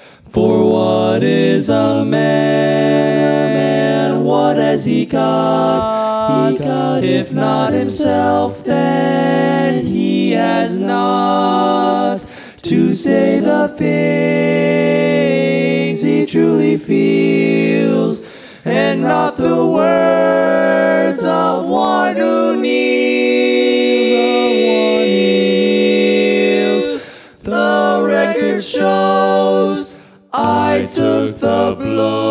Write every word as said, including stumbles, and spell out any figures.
For what is a man, a man, what has he got? He got, if not himself, then he has not to say the things he truly feels, and not the words of one who kneels. The record shows I took the blow.